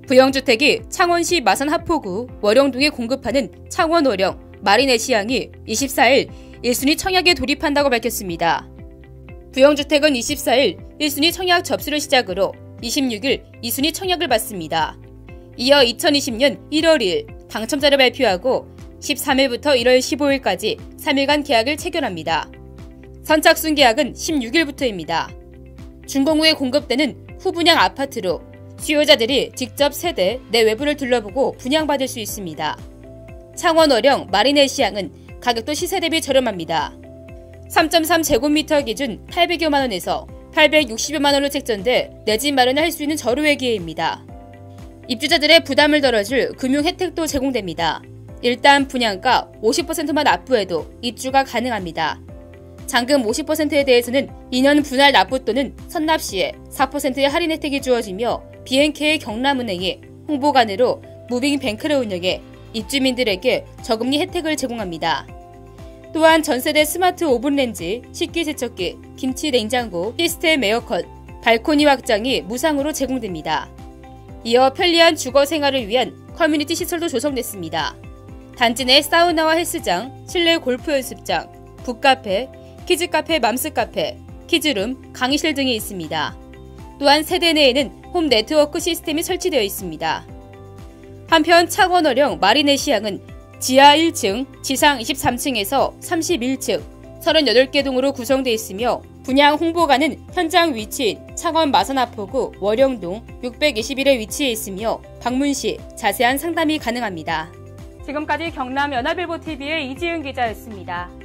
부영주택이 창원시 마산하포구 월영동에 공급하는 창원월영 마리네시향이 24일 1순위 청약에 돌입한다고 밝혔습니다. 부영주택은 24일 1순위 청약 접수를 시작으로 26일 2순위 청약을 받습니다. 이어 2020년 1월 2일 당첨자를 발표하고 13일부터 1월 15일까지 3일간 계약을 체결합니다. 선착순 계약은 16일부터입니다. 준공 후에 공급되는 후분양 아파트로 수요자들이 직접 세대 내 외부를 둘러보고 분양받을 수 있습니다. 창원월영 마리네시향은 가격도 시세 대비 저렴합니다. 3.3제곱미터 기준 800여만원에서 860여만원으로 책정돼 내 집 마련을 할 수 있는 저로의 기회입니다. 입주자들의 부담을 덜어줄 금융 혜택도 제공됩니다. 일단 분양가 50%만 납부해도 입주가 가능합니다. 잔금 50%에 대해서는 2년 분할 납부 또는 선납 시에 4%의 할인 혜택이 주어지며 BNK의 경남은행이 홍보관으로 무빙뱅크를 운영해 입주민들에게 저금리 혜택을 제공합니다. 또한 전세대 스마트 오븐렌지, 식기세척기, 김치 냉장고, 시스템 에어컨, 발코니 확장이 무상으로 제공됩니다. 이어 편리한 주거 생활을 위한 커뮤니티 시설도 조성됐습니다. 단지 내 사우나와 헬스장, 실내 골프 연습장, 북카페, 키즈카페, 맘스카페, 키즈룸, 강의실 등이 있습니다. 또한 세대 내에는 홈 네트워크 시스템이 설치되어 있습니다. 한편 창원월영 마리네시향은 지하 1층, 지상 23층에서 31층, 38개 동으로 구성되어 있으며 분양 홍보관은 현장 위치인 창원 마산하포구 월영동 621에 위치해 있으며 방문 시 자세한 상담이 가능합니다. 지금까지 경남연합일보TV의 이지은 기자였습니다.